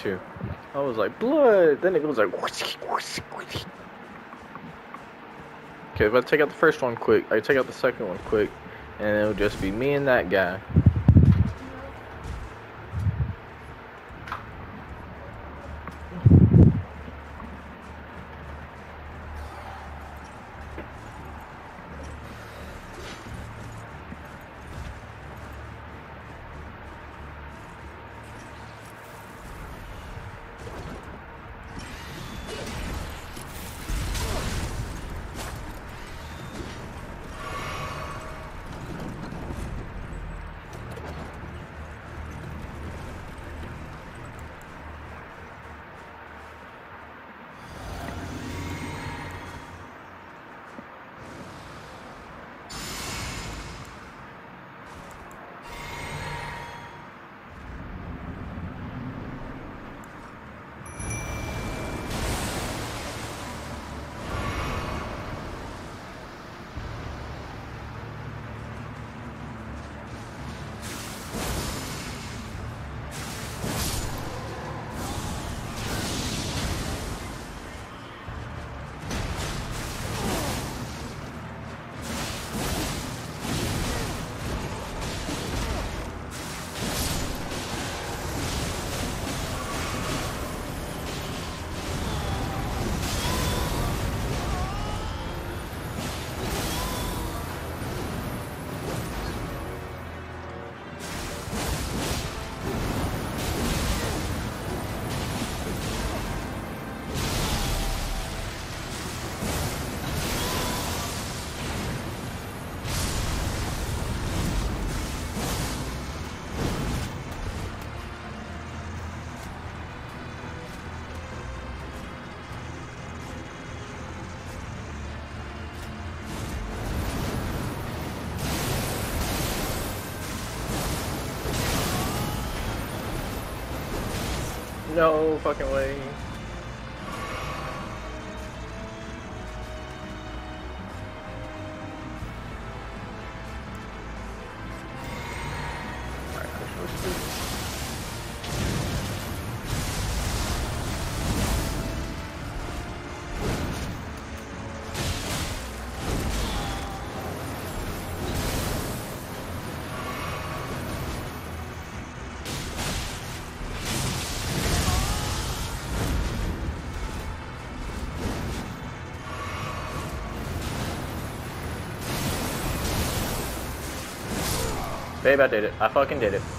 you. I was like, blood. Then it goes like. Okay, if I take out the first one quick, I take out the second one quick, and it'll just be me and that guy. No fucking way. Babe, I did it. I fucking did it.